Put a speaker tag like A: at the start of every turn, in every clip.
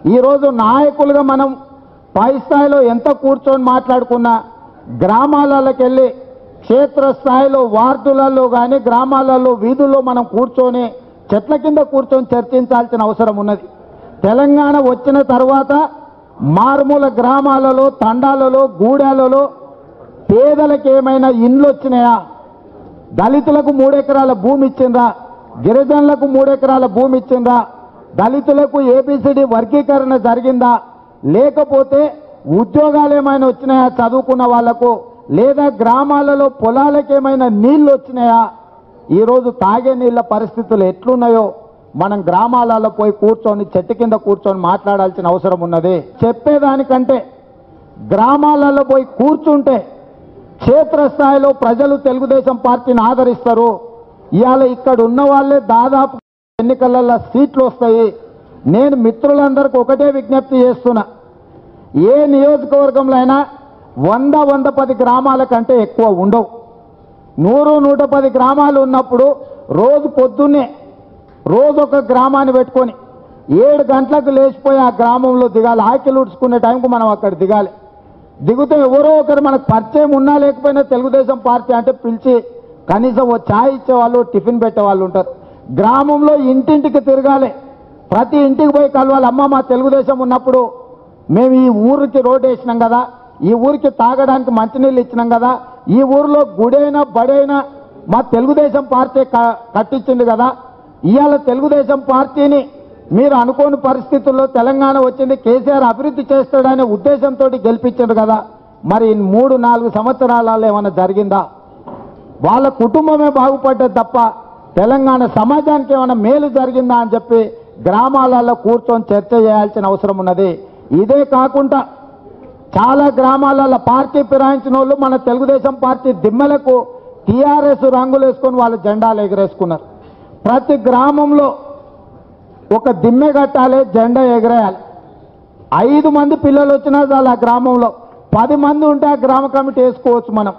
A: ఈరోజు నాయకులుగా మనం పై స్థాయిలో ఎంత కూర్చొని మాట్లాడుకున్నా గ్రామాలలోకి వెళ్ళి క్షేత్రస్థాయిలో వార్డులలో కానీ గ్రామాలలో వీధుల్లో మనం కూర్చొని చెట్ల కింద కూర్చొని చర్చించాల్సిన అవసరం ఉన్నది. తెలంగాణ వచ్చిన తర్వాత మారుమూల గ్రామాలలో తండాలలో గూడాలలో పేదలకు ఏమైనా ఇండ్లు వచ్చినాయా? దళితులకు 3 ఎకరాల భూమి ఇచ్చిందా? గిరిజనులకు 3 ఎకరాల భూమి ఇచ్చిందా? దళితులకు ఏబిసిడి వర్గీకరణ జరిగిందా? లేకపోతే ఉద్యోగాలు ఏమైనా వచ్చినాయా చదువుకున్న వాళ్లకు? లేదా గ్రామాలలో పొలాలకు ఏమైనా నీళ్లు వచ్చినాయా? ఈరోజు తాగే నీళ్ల పరిస్థితులు ఎట్లున్నాయో మనం గ్రామాలలో పోయి కూర్చొని చెట్టు కింద కూర్చొని మాట్లాడాల్సిన అవసరం ఉన్నది. చెప్పేదానికంటే గ్రామాలలో పోయి కూర్చుంటే క్షేత్రస్థాయిలో ప్రజలు తెలుగుదేశం పార్టీని ఆదరిస్తారు. ఇవాళ ఇక్కడ ఉన్న వాళ్ళే దాదాపు ఎన్నికలలో సీట్లు వస్తాయి. నేను మిత్రులందరికీ ఒకటే విజ్ఞప్తి చేస్తున్నా, ఏ నియోజకవర్గంలో అయినా 100-110 గ్రామాల కంటే ఎక్కువ ఉండవు. 100-110 గ్రామాలు ఉన్నప్పుడు రోజు పొద్దున్నే రోజొక గ్రామాన్ని పెట్టుకొని 7 గంటలకు లేచిపోయి ఆ గ్రామంలో దిగాలి. ఆకిలు ఉడుచుకునే టైంకు మనం అక్కడ దిగాలి. దిగితే ఎవరో ఒకరు మనకు పరిచయం ఉన్నా లేకపోయినా తెలుగుదేశం పార్టీ అంటే పిలిచి కనీసం ఓ ఛాయ్ ఇచ్చేవాళ్ళు, టిఫిన్ పెట్టేవాళ్ళు ఉంటారు. గ్రామంలో ఇంటింటికి తిరగాలి, ప్రతి ఇంటికి పోయి కలవాలి. అమ్మ మా తెలుగుదేశం ఉన్నప్పుడు మేము ఈ ఊరికి రోడ్డు వేసినాం కదా, ఈ ఊరికి తాగడానికి మంచినీళ్ళు ఇచ్చినాం కదా, ఈ ఊరిలో గుడైనా బడైనా మా తెలుగుదేశం పార్టీ కట్టించింది కదా, ఇవాళ తెలుగుదేశం పార్టీని మీరు అనుకోని పరిస్థితుల్లో తెలంగాణ వచ్చింది, కేసీఆర్ అభివృద్ధి చేస్తాడనే ఉద్దేశంతో గెలిపించారు కదా, మరి 3-4 సంవత్సరాలలో ఏమైనా జరిగిందా? వాళ్ళ కుటుంబమే బాగుపడ్డది తప్ప తెలంగాణ సమాజానికి ఏమైనా మేలు జరిగిందా అని చెప్పి గ్రామాలలో కూర్చొని చర్చ చేయాల్సిన అవసరం ఉన్నది. ఇదే కాకుండా చాలా గ్రామాలలో పార్టీ ఫిరాయించిన వాళ్ళు మన తెలుగుదేశం పార్టీ దిమ్మలకు టీఆర్ఎస్ రంగులు వేసుకొని వాళ్ళ జెండాలు ఎగరేసుకున్నారు. ప్రతి గ్రామంలో ఒక దిమ్మె కట్టాలి, జెండా ఎగరేయాలి. 5 మంది పిల్లలు వచ్చినా చాలు, ఆ గ్రామంలో 10 మంది ఉంటే ఆ గ్రామ కమిటీ వేసుకోవచ్చు. మనం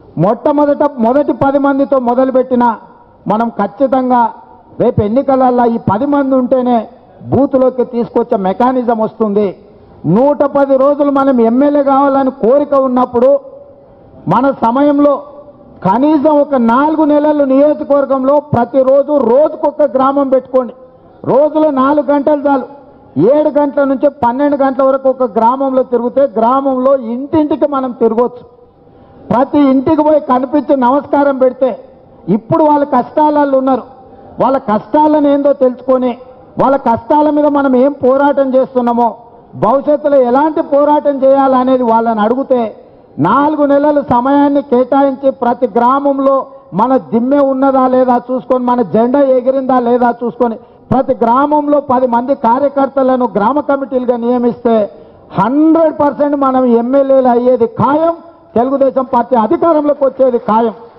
A: మొదటి 10 మందితో మొదలుపెట్టినా మనం ఖచ్చితంగా రేపు ఎన్నికలలో ఈ 10 మంది ఉంటేనే బూత్లోకి తీసుకొచ్చే మెకానిజం వస్తుంది. 110 రోజులు మనం ఎమ్మెల్యే కావాలని కోరిక ఉన్నప్పుడు మన సమయంలో కనీసం ఒక 4 నెలలు నియోజకవర్గంలో ప్రతిరోజు రోజుకొక గ్రామం పెట్టుకోండి. రోజులో 4 గంటలు చాలు. 7 గంటల నుంచి 12 గంటల వరకు ఒక గ్రామంలో తిరిగితే గ్రామంలో ఇంటింటికి మనం తిరగవచ్చు. ప్రతి ఇంటికి పోయి కనిపించి నమస్కారం పెడితే ఇప్పుడు వాళ్ళ కష్టాలలో ఉన్నారు, వాళ్ళ కష్టాలను ఏందో తెలుసుకొని వాళ్ళ కష్టాల మీద మనం ఏం పోరాటం చేస్తున్నామో, భవిష్యత్తులో ఎలాంటి పోరాటం చేయాలనేది వాళ్ళని అడిగితే 4 నెలల సమయాన్ని కేటాయించి ప్రతి గ్రామంలో మన దిమ్మె ఉన్నదా లేదా చూసుకొని, మన జెండా ఎగిరిందా లేదా చూసుకొని ప్రతి గ్రామంలో 10 మంది కార్యకర్తలను గ్రామ కమిటీలుగా నియమిస్తే 100% మనం ఎమ్మెల్యేలు అయ్యేది ఖాయం, తెలుగుదేశం పార్టీ అధికారంలోకి వచ్చేది ఖాయం.